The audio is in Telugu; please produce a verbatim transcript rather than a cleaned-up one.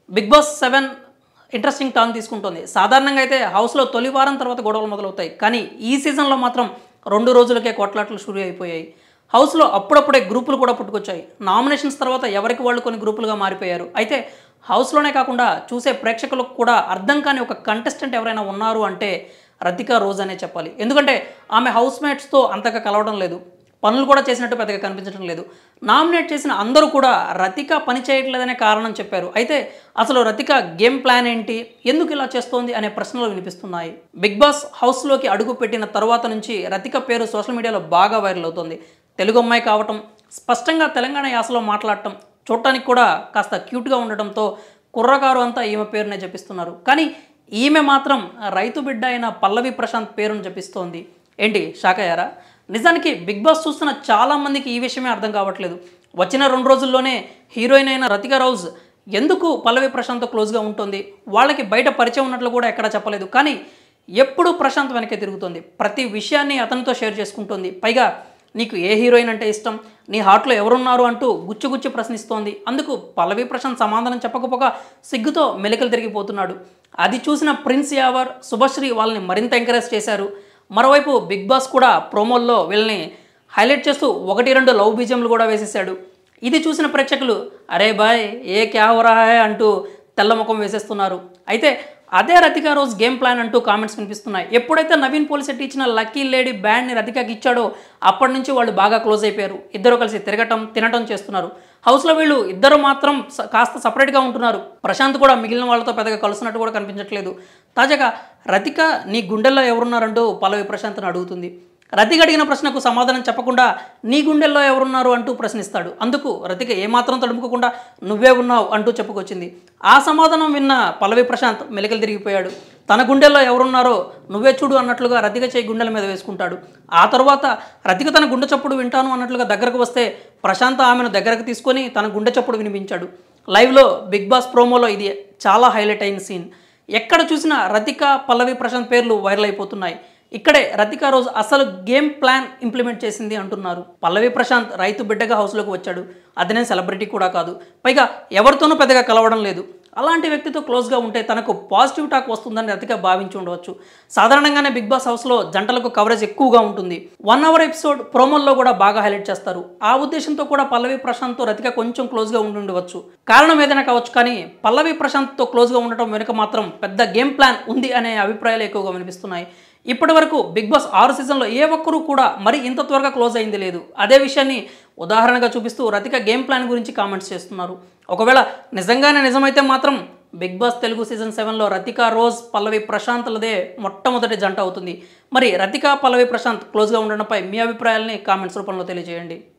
Big Boss seven interesting turn తీసుకుంటుంది. సాధారణంగా అయితే హౌస్లో తొలి వారం తర్వాత గొడవలు మొదలవుతాయి. కానీ ఈ సీజన్లో మాత్రం రెండు రోజులకే కొట్లాట్లు షురూ అయిపోయాయి. హౌస్లో అప్పుడప్పుడే గ్రూపులు కూడా పుట్టుకొచ్చాయి. నామినేషన్స్ తర్వాత ఎవరికి వాళ్ళు కొన్ని గ్రూపులుగా మారిపోయారు. అయితే హౌస్లోనే కాకుండా చూసే ప్రేక్షకులకు కూడా అర్థం కాని ఒక కంటెస్టెంట్ ఎవరైనా ఉన్నారు అంటే రతికా రోజ్ అనే చెప్పాలి. ఎందుకంటే ఆమె హౌస్మేట్స్తో అంతగా కలవడం లేదు, పనులు కూడా చేసినట్టు పెద్దగా కనిపించడం లేదు. నామినేట్ చేసిన అందరూ కూడా రతిక పని చేయట్లేదనే కారణం చెప్పారు. అయితే అసలు రతిక గేమ్ ప్లాన్ ఏంటి, ఎందుకు ఇలా చేస్తోంది అనే ప్రశ్నలు వినిపిస్తున్నాయి. బిగ్ బాస్ హౌస్లోకి అడుగు పెట్టిన తర్వాత నుంచి రతిక పేరు సోషల్ మీడియాలో బాగా వైరల్ అవుతుంది. తెలుగు అమ్మాయి కావటం, స్పష్టంగా తెలంగాణ యాసలో మాట్లాడటం, చూడటానికి కూడా కాస్త క్యూట్గా ఉండటంతో కుర్రగారు అంతా ఈమె పేరునే జపిస్తున్నారు. కానీ ఈమె మాత్రం రైతు బిడ్డ అయిన పల్లవి ప్రశాంత్ పేరును జపిస్తోంది. ఏంటి షాక్ అయ్యారా? నిజానికి బిగ్ బాస్ చూస్తున్న చాలామందికి ఈ విషయమే అర్థం కావట్లేదు. వచ్చిన రెండు రోజుల్లోనే హీరోయిన్ అయిన రతికా రోజ్ ఎందుకు పల్లవి ప్రశాంత్తో క్లోజ్గా ఉంటుంది, వాళ్ళకి బయట పరిచయం ఉన్నట్లు కూడా ఎక్కడా చెప్పలేదు. కానీ ఎప్పుడు ప్రశాంత్ వెనకే తిరుగుతుంది, ప్రతి విషయాన్ని అతనితో షేర్ చేసుకుంటుంది. పైగా నీకు ఏ హీరోయిన్ అంటే ఇష్టం, నీ హార్ట్లో ఎవరున్నారు అంటూ గుచ్చుగుచ్చి ప్రశ్నిస్తోంది. అందుకు పల్లవి ప్రశాంత్ సమాధానం చెప్పకపోగా సిగ్గుతో మెలికలు తిరిగిపోతున్నాడు. అది చూసిన ప్రిన్స్ యావర్, శుభశ్రీ వాళ్ళని మరింత ఎంకరేజ్ చేశారు. మరోవైపు బిగ్ బాస్ కూడా ప్రోమోల్లో వీళ్ళని హైలైట్ చేస్తూ ఒకటి రెండు లవ్ బీజంలు కూడా వేసేసాడు. ఇది చూసిన ప్రేక్షకులు అరే బాయ్ ఏ క్యా హో రహా హై అంటూ తెల్లముఖం వేసేస్తున్నారు. అయితే అదే రతికా రోజ్ గేమ్ ప్లాన్ అంటూ కామెంట్స్ వినిపిస్తున్నాయి. ఎప్పుడైతే నవీన్ పోలిశెట్టి ఇచ్చిన లక్కీ లేడీ బ్యాండ్ని రతికాకి ఇచ్చాడో అప్పటి నుంచి వాళ్ళు బాగా క్లోజ్ అయిపోయారు. ఇద్దరు కలిసి తిరగటం తినటం చేస్తున్నారు. హౌస్లో వీళ్ళు ఇద్దరు మాత్రం కాస్త సపరేట్గా ఉంటున్నారు. ప్రశాంత్ కూడా మిగిలిన వాళ్ళతో పెద్దగా కలుస్తున్నట్టు కూడా కనిపించట్లేదు. తాజాగా రతిక నీ గుండెల్లో ఎవరున్నారంటూ పల్లవి ప్రశాంత్ని అడుగుతుంది. రతిక అడిగిన ప్రశ్నకు సమాధానం చెప్పకుండా నీ గుండెల్లో ఎవరున్నారు అంటూ ప్రశ్నిస్తాడు. అందుకు రతిక ఏమాత్రం తడుముకోకుండా నువ్వే ఉన్నావు అంటూ చెప్పుకొచ్చింది. ఆ సమాధానం విన్న పల్లవి ప్రశాంత్ మెలికలు తిరిగిపోయాడు. తన గుండెల్లో ఎవరున్నారో నువ్వే చూడు అన్నట్లుగా రతిక చేయి గుండెల మీద వేసుకుంటాడు. ఆ తర్వాత రతిక తన గుండె చప్పుడు వింటాను అన్నట్లుగా దగ్గరకు వస్తే ప్రశాంత్ ఆమెను దగ్గరకు తీసుకొని తన గుండె చప్పుడు వినిపించాడు. లైవ్లో బిగ్ బాస్ ప్రోమోలో ఇది చాలా హైలైట్ అయిన సీన్. ఎక్కడ చూసినా రతిక పల్లవి ప్రశాంత్ పేర్లు వైరల్ అయిపోతున్నాయి. ఇక్కడే రతికా రోజ్ అసలు గేమ్ ప్లాన్ ఇంప్లిమెంట్ చేసింది అంటున్నారు. పల్లవి ప్రశాంత్ రైతు బిడ్డగా హౌస్లోకి వచ్చాడు. అదనే సెలబ్రిటీ కూడా కాదు, పైగా ఎవరితోనూ పెద్దగా కలవడం లేదు. అలాంటి వ్యక్తితో క్లోజ్గా ఉంటే తనకు పాజిటివ్ టాక్ వస్తుందని రతిక భావించి ఉండవచ్చు. సాధారణంగానే బిగ్ బాస్ హౌస్లో జంటలకు కవరేజ్ ఎక్కువగా ఉంటుంది. వన్ అవర్ ఎపిసోడ్ ప్రోమోల్లో కూడా బాగా హైలైట్ చేస్తారు. ఆ ఉద్దేశంతో కూడా పల్లవి ప్రశాంత్తో రతిక కొంచెం క్లోజ్గా ఉండి ఉండవచ్చు. కారణం ఏదైనా కావచ్చు, కానీ పల్లవి ప్రశాంత్తో క్లోజ్గా ఉండటం వెనుక మాత్రం పెద్ద గేమ్ ప్లాన్ ఉంది అనే అభిప్రాయాలు ఎక్కువగా వినిపిస్తున్నాయి. ఇప్పటి వరకు బిగ్ బాస్ ఆరు సీజన్లో ఏ ఒక్కరూ కూడా మరి ఇంత త్వరగా క్లోజ్ అయింది లేదు. అదే విషయాన్ని ఉదాహరణగా చూపిస్తూ రతిక గేమ్ ప్లాన్ గురించి కామెంట్స్ చేస్తున్నారు. ఒకవేళ నిజంగానే నిజమైతే మాత్రం బిగ్ బాస్ తెలుగు సీజన్ సెవెన్లో రతికా రోజ్ పల్లవి ప్రశాంత్లదే మొట్టమొదటి జంట అవుతుంది. మరి రతిక పల్లవి ప్రశాంత్ క్లోజ్గా ఉండడంపై మీ అభిప్రాయాలని కామెంట్స్ రూపంలో తెలియజేయండి.